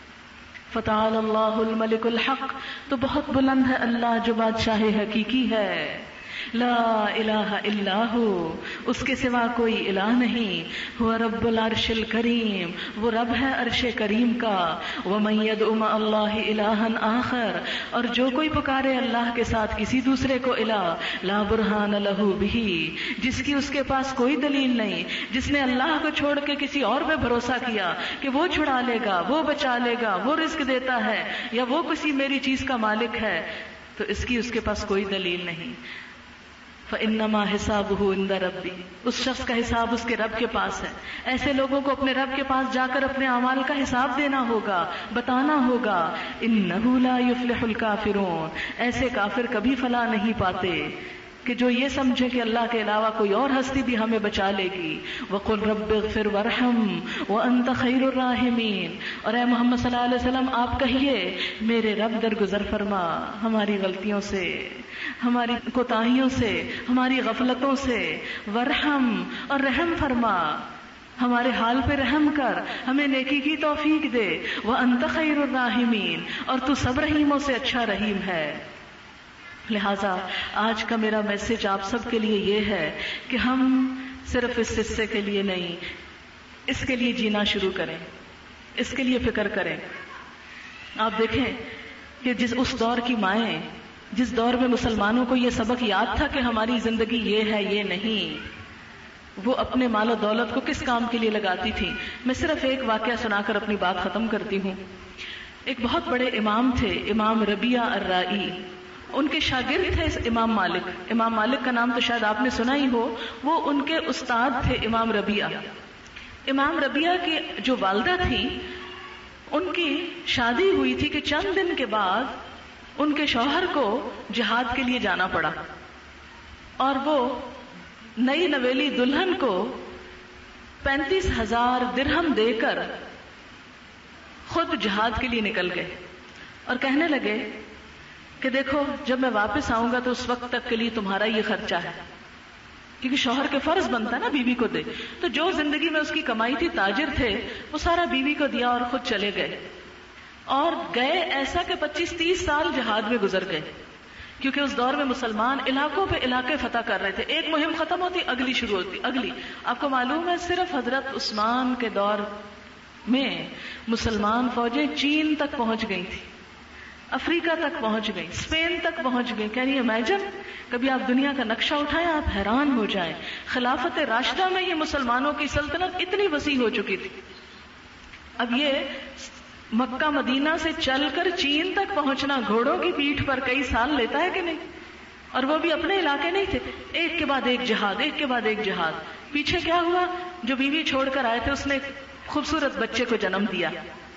فتعال اللہ الملک الحق، تو بہت بلند ہے اللہ جو بادشاہ حقیقی ہے. لا الہ الا ہو، اس کے سوا کوئی الہ نہیں. هو رب العرش الکریم، وہ رب ہے عرش کریم کا. ومن يدع مع اللہ الہا آخر، اور جو کوئی پکارے اللہ کے ساتھ کسی دوسرے کو الہ، لا برہان لہ بہ، جس کی اس کے پاس کوئی دلیل نہیں، جس نے اللہ کو چھوڑ کے کسی اور پہ بھروسہ کیا کہ وہ چھڑا لے گا، وہ بچا لے گا، وہ رزق دیتا ہے، یا وہ کسی میری چیز کا مالک ہے، تو اس کی اس کے پاس کوئی دلیل نہیں. فَإِنَّمَا حِسَابُهُ عِندَ رَبِّ، اس شخص کا حساب اس کے رب کے پاس ہے. ایسے لوگوں کو اپنے رب کے پاس جا کر اپنے اعمال کا حساب دینا ہوگا، بتانا ہوگا. إِنَّهُ لَا يُفْلِحُ الْكَافِرُونَ، ایسے کافر کبھی فلاح نہیں پاتے کہ جو یہ سمجھے کہ اللہ کے علاوہ کوئی اور ہستی بھی ہمیں بچا لے گی. وَقُلْ رَبِّ اغْفِرْ وَارْحَمْ وَأَنْتَ خَيْرُ الرَّاحِمِينَ، اور اے محمد صلی اللہ علیہ وسلم آپ کہیے میرے رب درگزر فرما ہماری غلطیوں سے، ہماری کوتاہیوں سے، ہماری غفلتوں سے. وَارْحَمْ، اور رحم فرما، ہمارے حال پہ رحم کر، ہمیں نیکی کی توفیق دے. وَأَنْتَ خَيْرُ الرَّاحِمِينَ، اور تو سب رحیموں سے اچھا رحیم ہے. لہذا آج کا میرا میسج آپ سب کے لیے یہ ہے کہ ہم صرف اس حصے کے لیے نہیں، اس کے لیے جینا شروع کریں، اس کے لیے فکر کریں. آپ دیکھیں کہ جس اس دور کی مائیں، جس دور میں مسلمانوں کو یہ سبق یاد تھا کہ ہماری زندگی یہ ہے یہ نہیں، وہ اپنے مال و دولت کو کس کام کے لیے لگاتی تھی. میں صرف ایک واقعہ سنا کر اپنی بات ختم کرتی ہوں. ایک بہت بڑے امام تھے، امام ربیعہ الرائی. ان کے شاگرد تھے امام مالک. امام مالک کا نام تو شاید آپ نے سنا ہی ہو، وہ ان کے استاد تھے امام ربیعہ. امام ربیعہ کی جو والدہ تھی ان کی شادی ہوئی تھی کہ چند دن کے بعد ان کے شوہر کو جہاد کے لیے جانا پڑا. اور وہ نئی نویلی دلہن کو پینتیس ہزار درہم دے کر خود جہاد کے لیے نکل گئے اور کہنے لگے کہ دیکھو جب میں واپس آؤں گا تو اس وقت تک کے لیے تمہارا یہ خرچہ ہے، کیونکہ شوہر کے فرض بنتا نا بیوی کو دے، تو جو زندگی میں اس کی کمائی تھی، تاجر تھے، وہ سارا بیوی کو دیا اور خود چلے گئے. اور گئے ایسا کہ پچیس تیس سال جہاد میں گزر گئے، کیونکہ اس دور میں مسلمان علاقوں پہ علاقے فتح کر رہے تھے. ایک مہم ختم ہوتی اگلی شروع ہوتی اگلی. آپ کو معلوم ہے صرف حضرت عثمان کے دور میں مسلمان فوجیں چین تک پہنچ گئی تھی، افریقہ تک پہنچ گئی، اسپین تک پہنچ گئی. Can you imagine? کبھی آپ دنیا کا نقشہ اٹھائیں آپ حیران ہو جائیں. خلافت راشدہ میں یہ مسلمانوں کی سلطنت اتنی وسیع ہو چکی تھی. اب یہ مکہ مدینہ سے چل کر چین تک پہنچنا گھوڑوں کی پیٹھ پر کئی سال لیتا ہے کہ نہیں؟ اور وہ بھی اپنے علاقے نہیں تھے، ایک کے بعد ایک جہاد، ایک کے بعد ایک jihad. پیچھے کیا ہوا؟ جو بیوی چھوڑ کر آئے تھے اس نے خوبصورت بچے کو جنم دیا.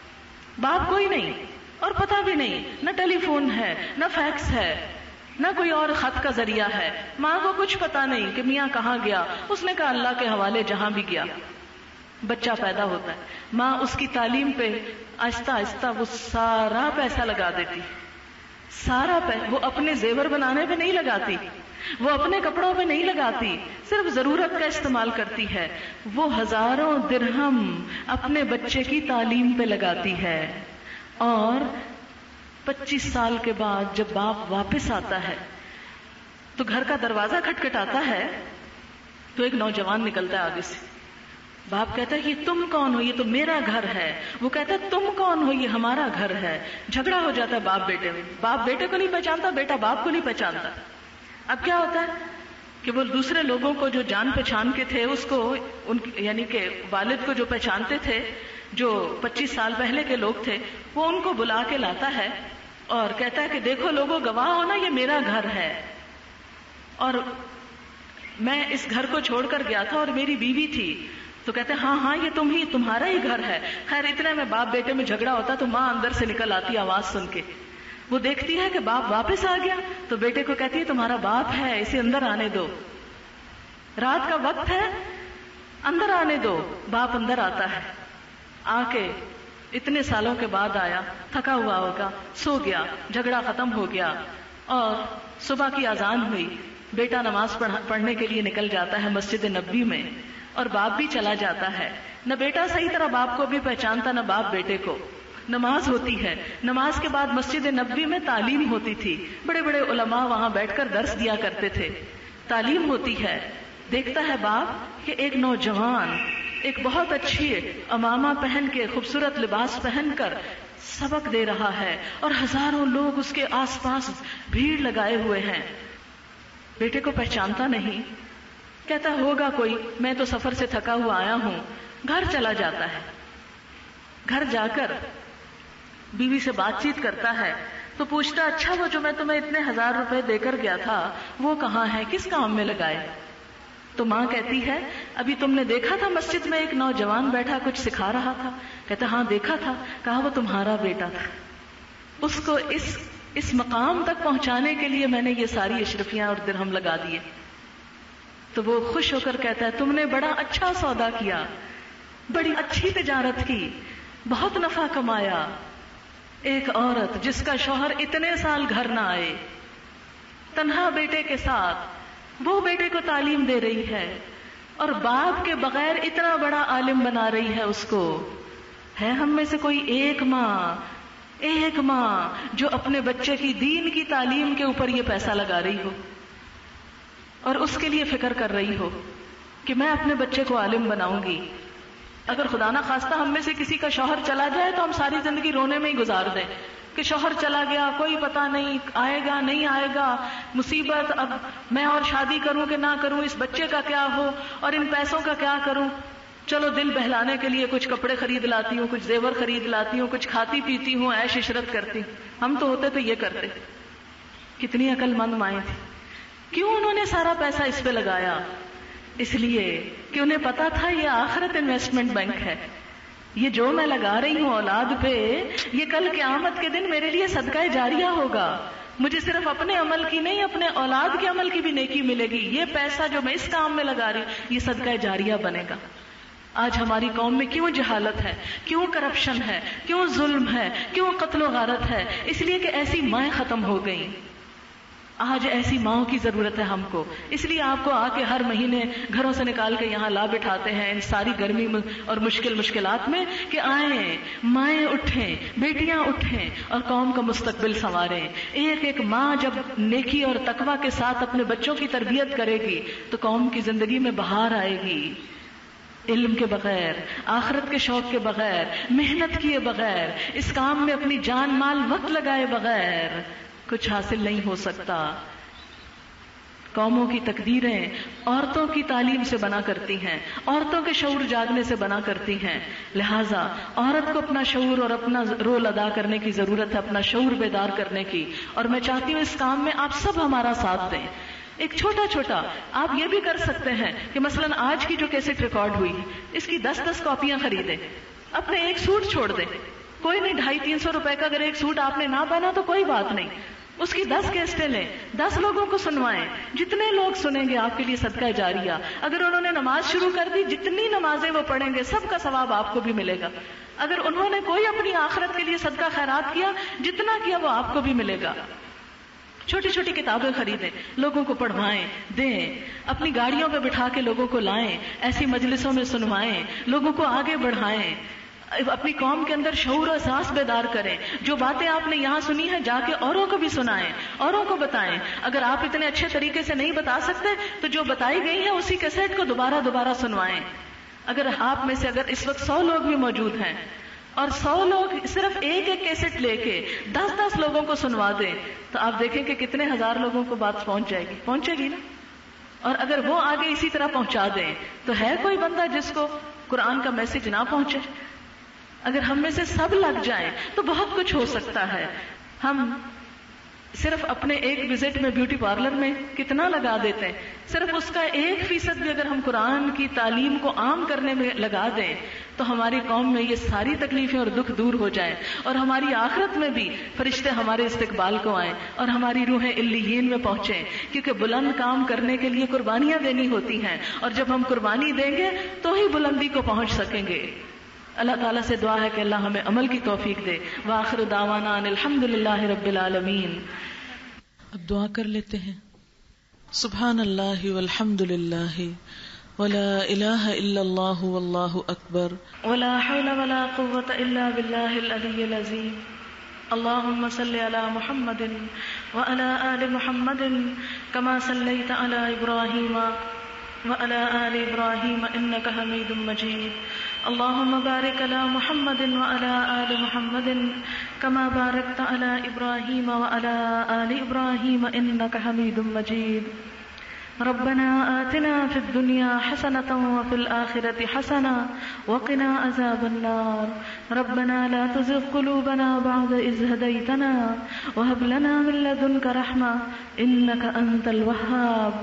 باپ کوئی نہیں اور پتہ بھی نہیں، نہ ٹیلی فون ہے، نہ فیکس ہے، نہ کوئی اور خط کا ذریعہ ہے. ماں کو کچھ پتا نہیں کہ میاں کہاں گیا. اس نے کہا اللہ کے حوالے جہاں بھی گیا. بچہ پیدا ہوتا ہے، ماں اس کی تعلیم پہ آہستہ آہستہ وہ سارا پیسہ لگا دیتی. سارا پیسہ وہ اپنے زیور بنانے پہ نہیں لگاتی، وہ اپنے کپڑوں پہ نہیں لگاتی، صرف ضرورت کا استعمال کرتی ہے. وہ ہزاروں درہم اپنے بچے کی تعلیم پہ لگاتی ہے. اور پچیس سال کے بعد جب باپ واپس آتا ہے تو گھر کا دروازہ کھٹکھٹاتا ہے تو ایک نوجوان نکلتا ہے آگے سے. باپ کہتا ہے یہ تم کون ہو؟ یہ تو میرا گھر ہے. وہ کہتا ہے تم کون ہو؟ یہ ہمارا گھر ہے. جھگڑا ہو جاتا ہے باپ بیٹے میں. باپ بیٹے کو نہیں پہچانتا، بیٹا باپ کو نہیں پہچانتا. اب کیا ہوتا ہے کہ وہ دوسرے لوگوں کو جو جان پہچان کے تھے اس کو ان یعنی کہ والد کو جو پہچانتے تھے، جو پچیس سال پہلے کے لوگ تھے، وہ ان کو بلا کے لاتا ہے اور کہتا ہے کہ دیکھو لوگوں گواہ ہونا، یہ میرا گھر ہے اور میں اس گھر کو چھوڑ کر گیا تھا اور میری بیوی تھی. تو کہتے ہیں ہاں ہاں یہ تم ہی تمہارا ہی گھر ہے. خیر اتنے میں باپ بیٹے میں جھگڑا ہوتا تو ماں اندر سے نکل آتی آواز سن کے. وہ دیکھتی ہے کہ باپ واپس آ گیا تو بیٹے کو کہتی ہے تمہارا باپ ہے، اسے اندر آنے دو، رات کا وقت ہے، اندر آنے دو. باپ اندر آتا ہے، آ کے اتنے سالوں کے بعد آیا، تھکا ہوا ہوگا، سو گیا، جھگڑا ختم ہو گیا اور صبح کی اذان ہوئی. بیٹا نماز پڑھنے کے لیے نکل جاتا ہے مسجد نبوی میں اور باپ بھی چلا جاتا ہے. نہ بیٹا صحیح طرح باپ کو بھی پہچانتا، نہ باپ بیٹے کو. نماز ہوتی ہے، نماز کے بعد مسجد نبوی میں تعلیم ہوتی تھی، بڑے بڑے علماء وہاں بیٹھ کر درس دیا کرتے تھے، تعلیم ہوتی ہے. دیکھتا ہے باپ کہ ایک نوجوان ایک بہت اچھی عمامہ پہن کے خوبصورت لباس پہن کر سبق دے رہا ہے اور ہزاروں لوگ اس کے آس پاس بھیڑ لگائے ہوئے ہیں. بیٹے کو پہچانتا نہیں، کہتا ہوگا کوئی، میں تو سفر سے تھکا ہوا آیا ہوں. گھر چلا جاتا ہے. گھر جا کر بیوی سے بات چیت کرتا ہے تو پوچھتا اچھا وہ جو میں تمہیں اتنے ہزار روپے دے کر گیا تھا وہ کہاں ہے، کس کام میں لگائے؟ تو ماں کہتی ہے ابھی تم نے دیکھا تھا مسجد میں ایک نوجوان بیٹھا کچھ سکھا رہا تھا. کہتا ہاں دیکھا تھا. کہا وہ تمہارا بیٹا تھا. اس کو اس اس مقام تک پہنچانے کے لیے میں نے یہ ساری اشرفیاں اور درہم لگا دیے. تو وہ خوش ہو کر کہتا ہے تم نے بڑا اچھا سودا کیا، بڑی اچھی تجارت کی، بہت نفع کمایا. ایک عورت جس کا شوہر اتنے سال گھر نہ آئے، تنہا بیٹے کے ساتھ وہ بیٹے کو تعلیم دے رہی ہے اور باپ کے بغیر اتنا بڑا عالم بنا رہی ہے اس کو. ہے ہم میں سے کوئی ایک ماں ایک ماں جو اپنے بچے کی دین کی تعلیم کے اوپر یہ پیسہ لگا رہی ہو اور اس کے لیے فکر کر رہی ہو کہ میں اپنے بچے کو عالم بناؤں گی. اگر خدا نہ خواستہ ہم میں سے کسی کا شوہر چلا جائے تو ہم ساری زندگی رونے میں ہی گزار دیں کہ شوہر چلا گیا، کوئی پتہ نہیں آئے گا نہیں آئے گا، مصیبت، اب میں اور شادی کروں کہ نہ کروں، اس بچے کا کیا ہو اور ان پیسوں کا کیا کروں. چلو دل بہلانے کے لیے کچھ کپڑے خرید لاتی ہوں، کچھ زیور خرید لاتی ہوں، کچھ کھاتی پیتی ہوں، عیش عشرت کرتی. ہم تو ہوتے تو یہ کرتے. کتنی عقل مند مائیں تھی. کیوں انہوں نے سارا پیسہ اس پہ لگایا؟ اس لیے کہ انہیں پتا تھا یہ آخرت انویسٹمنٹ بینک ہے. یہ جو میں لگا رہی ہوں اولاد پہ، یہ کل قیامت کے دن میرے لیے صدقہ جاریہ ہوگا. مجھے صرف اپنے عمل کی نہیں، اپنے اولاد کے عمل کی بھی نیکی ملے گی. یہ پیسہ جو میں اس کام میں لگا رہی ہوں یہ صدقہ جاریہ بنے گا. آج ہماری قوم میں کیوں جہالت ہے، کیوں کرپشن ہے، کیوں ظلم ہے، کیوں قتل و غارت ہے؟ اس لیے کہ ایسی مائیں ختم ہو گئیں. آج ایسی ماؤں کی ضرورت ہے ہم کو. اس لیے آپ کو آ کے ہر مہینے گھروں سے نکال کے یہاں لا بٹھاتے ہیں ان ساری گرمی اور مشکل مشکلات میں کہ آئیں، مائیں اٹھیں، بیٹیاں اٹھیں اور قوم کا مستقبل سنواریں. ایک ایک ماں جب نیکی اور تقوی کے ساتھ اپنے بچوں کی تربیت کرے گی تو قوم کی زندگی میں بہار آئے گی. علم کے بغیر، آخرت کے شوق کے بغیر، محنت کیے بغیر، اس کام میں اپنی جان مال وقت لگائے بغیر کچھ حاصل نہیں ہو سکتا. قوموں کی تقدیریں عورتوں کی تعلیم سے بنا کرتی ہیں، عورتوں کے شعور جاگنے سے بنا کرتی ہیں. لہٰذا عورت کو اپنا شعور اور اپنا رول ادا کرنے کی ضرورت ہے، اپنا شعور بیدار کرنے کی. اور میں چاہتی ہوں اس کام میں آپ سب ہمارا ساتھ دیں. ایک چھوٹا چھوٹا آپ یہ بھی کر سکتے ہیں کہ مثلاً آج کی جو کیسٹ ریکارڈ ہوئی اس کی دس دس کاپیاں خریدیں. اپنے ایک سوٹ چھوڑ دیں، کوئی نہیں، ڈھائی تین سو روپے کا اگر ایک سوٹ آپ نے نہ پہنا تو کوئی بات نہیں، اس کی دس کیسٹیں لیں، دس لوگوں کو سنوائیں. جتنے لوگ سنیں گے آپ کے لیے صدقہ جاریہ. اگر انہوں نے نماز شروع کر دی، جتنی نمازیں وہ پڑھیں گے سب کا ثواب آپ کو بھی ملے گا. اگر انہوں نے کوئی اپنی آخرت کے لیے صدقہ خیرات کیا، جتنا کیا وہ آپ کو بھی ملے گا. چھوٹی چھوٹی کتابیں خریدیں، لوگوں کو پڑھوائیں، دیں، اپنی گاڑیوں پہ بٹھا کے لوگوں کو لائیں، ایسی مجلسوں میں سنوائیں، لوگوں کو آگے بڑھائیں. اپنی قوم کے اندر شعور و احساس بیدار کریں. جو باتیں آپ نے یہاں سنی ہیں جا کے اوروں کو بھی سنائیں، اوروں کو بتائیں. اگر آپ اتنے اچھے طریقے سے نہیں بتا سکتے تو جو بتائی گئی ہے اسی کیسٹ کو دوبارہ دوبارہ سنوائیں. اگر آپ میں سے اگر اس وقت سو لوگ بھی موجود ہیں اور سو لوگ صرف ایک ایک کیسٹ لے کے دس دس لوگوں کو سنوا دیں تو آپ دیکھیں کہ کتنے ہزار لوگوں کو بات پہنچ جائے گی. پہنچے گی نا؟ اور اگر وہ آگے اسی طرح پہنچا دیں تو ہے کوئی بندہ جس کو قرآن کا میسج نہ پہنچے؟ اگر ہم میں سے سب لگ جائیں تو بہت کچھ ہو سکتا ہے. ہم صرف اپنے ایک وزٹ میں بیوٹی پارلر میں کتنا لگا دیتے ہیں، صرف اس کا ایک فیصد بھی اگر ہم قرآن کی تعلیم کو عام کرنے میں لگا دیں تو ہماری قوم میں یہ ساری تکلیفیں اور دکھ دور ہو جائیں اور ہماری آخرت میں بھی فرشتے ہمارے استقبال کو آئیں اور ہماری روحیں علیین میں پہنچیں. کیونکہ بلند کام کرنے کے لیے قربانیاں دینی ہوتی ہیں اور جب ہم قربانی دیں گے تو ہی بلندی کو پہنچ سکیں گے. اللہ تعالیٰ سے دعا ہے کہ اللہ ہمیں عمل کی توفیق دے. وآخر دعوانا ان الحمد للہ رب العالمین. اب دعا کر لیتے ہیں. سبحان اللہ والحمد للہ ولا الہ الا اللہ واللہ اکبر ولا حول ولا قوة الا باللہ العلی العظیم. اللهم صل على محمد وعلى آل محمد كما صليت على إبراهيم وعلى آل إبراهيم إنك حميد مجيد. اللهم بارك على محمد وعلى آل محمد كما باركت على إبراهيم وعلى آل إبراهيم إنك حميد مجيد. ربنا آتنا في الدنيا حسنة وفي الآخرة حسنة وقنا عذاب النار. ربنا لا تزغ قلوبنا بعد إذ هديتنا وهب لنا من لدنك رحمة إنك أنت الوهاب.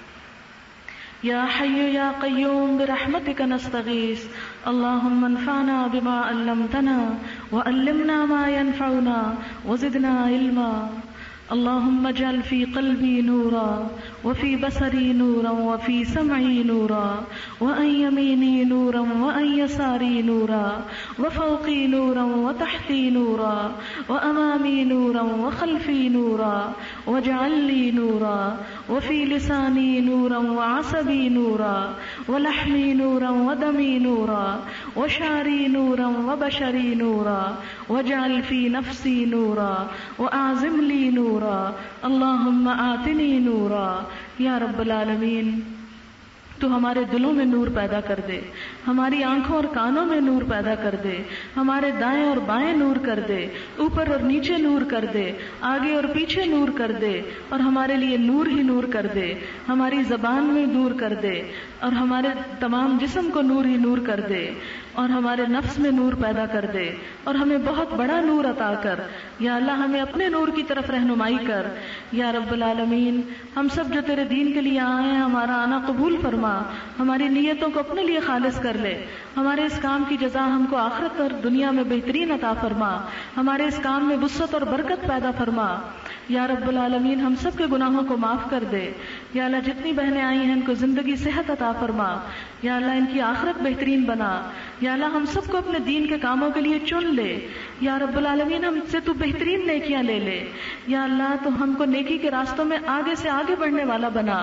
یا حی یا قیوم برحمتک نستغیث. اللهم انفعنا بما علمتنا وعلمنا ما ينفعنا وزدنا علما. اللهم اجعل في قلبي نورا وفي بصري نورا وفي سمعي نورا وعن يميني نورا وعن يساري نورا وفوقي نورا وتحتي نورا وأمامي نورا وخلفي نورا واجعل لي نورا وفي لساني نورا وعصبي نورا ولحمي نورا ودمي نورا وشعري نورا وبشري نورا واجعل في نفسي نورا وأعزم لي نورا. اللهم آتنی نورا. یا رب العالمین تو ہمارے دلوں میں نور پیدا کر دے، ہماری آنکھوں اور کانوں میں نور پیدا کر دے، ہمارے دائیں اور بائیں نور کر دے، اوپر اور نیچے نور کر دے، آگے اور پیچھے نور کر دے اور ہمارے لیے نور ہی نور کر دے. ہماری زبان میں نور کر دے اور ہمارے تمام جسم کو نور ہی نور کر دے اور ہمارے نفس میں نور پیدا کر دے اور ہمیں بہت بڑا نور عطا کر. یا اللہ ہمیں اپنے نور کی طرف رہنمائی کر. یا رب العالمین ہم سب جو تیرے دین کے لیے آئے ہیں ہمارا آنا قبول فرما. فرما, ہماری نیتوں کو اپنے لیے خالص کر لے, ہمارے اس کام کی جزا ہم کو آخرت اور دنیا میں بہترین عطا فرما, ہمارے اس کام میں وسعت اور برکت پیدا فرما. یا رب العالمین ہم سب کے گناہوں کو معاف کر دے. یا اللہ جتنی بہنیں آئی ہیں ان کو زندگی صحت عطا فرما. یا اللہ ان کی آخرت بہترین بنا. یا اللہ ہم سب کو اپنے دین کے کاموں کے لیے چن لے. یا رب العالمین ہم سے تو بہترین نیکیاں لے لے. یا اللہ تو ہم کو نیکی کے راستوں میں آگے سے آگے بڑھنے والا بنا.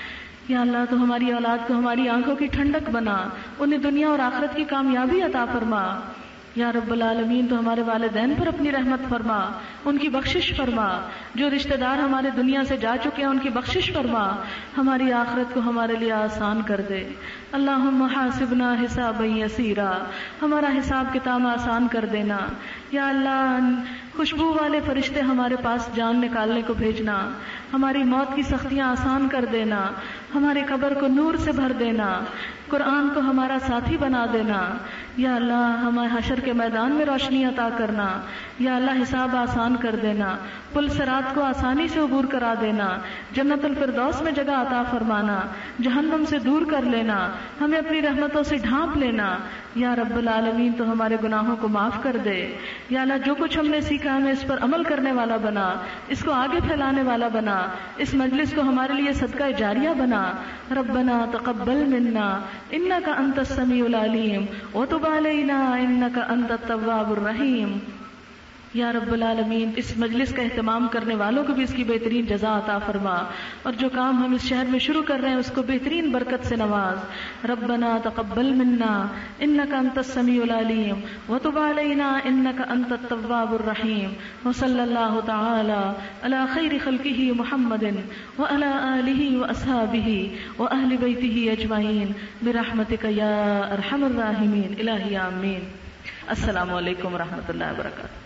یا اللہ تو ہماری اولاد کو ہماری آنکھوں کی ٹھنڈک بنا, انہیں دنیا اور آخرت کی کامیابی عطا فرما. یا رب العالمین تو ہمارے والدین پر اپنی رحمت فرما, ان کی بخشش فرما. جو رشتہ دار ہمارے دنیا سے جا چکے ہیں ان کی بخشش فرما. ہماری آخرت کو ہمارے لیے آسان کر دے. اللہم حاسبنا حسابا یسیرا, ہمارا حساب کتاب آسان کر دینا. یا اللہ خوشبو والے فرشتے ہمارے پاس جان نکالنے کو بھیجنا, ہماری موت کی سختیاں آسان کر دینا, ہمارے قبر کو نور سے بھر دینا, قرآن کو ہمارا ساتھی بنا دینا. یا اللہ ہمارے حشر کے میدان میں روشنی عطا کرنا. یا اللہ حساب آسان کر دینا, پل صراط کو آسانی سے عبور کرا دینا, جنت الفردوس میں جگہ عطا فرمانا, جہنم سے دور کر لینا, ہمیں اپنی رحمتوں سے ڈھانپ لینا. یا رب العالمین تو ہمارے گناہوں کو معاف کر دے. یا اللہ جو کچھ ہم نے سیکھا ہمیں اس پر عمل کرنے والا بنا, اس کو آگے پھیلانے والا بنا, اس مجلس کو ہمارے لیے صدقہ جاریہ بنا. ربنا تقبل منا انک انت السمیع العلیم وتب علینا انک انت التواب الرحیم. یا رب العالمین اس مجلس کا اہتمام کرنے والوں کو بھی اس کی بہترین جزا عطا فرما, اور جو کام ہم اس شہر میں شروع کر رہے ہیں اس کو بہترین برکت سے نواز. ربنا تقبل منا انک انت السمیع العلیم وتب علینا انک انت التواب الرحیم. وصلی اللہ تعالی علی خیر خلقہ محمد وعلی آلہ واصحابہ واہل بیتہ اجمعین برحمتک یا ارحم الراحمین. الہی آمین. السلام علیکم ورحمۃ اللہ وبرکاتہ.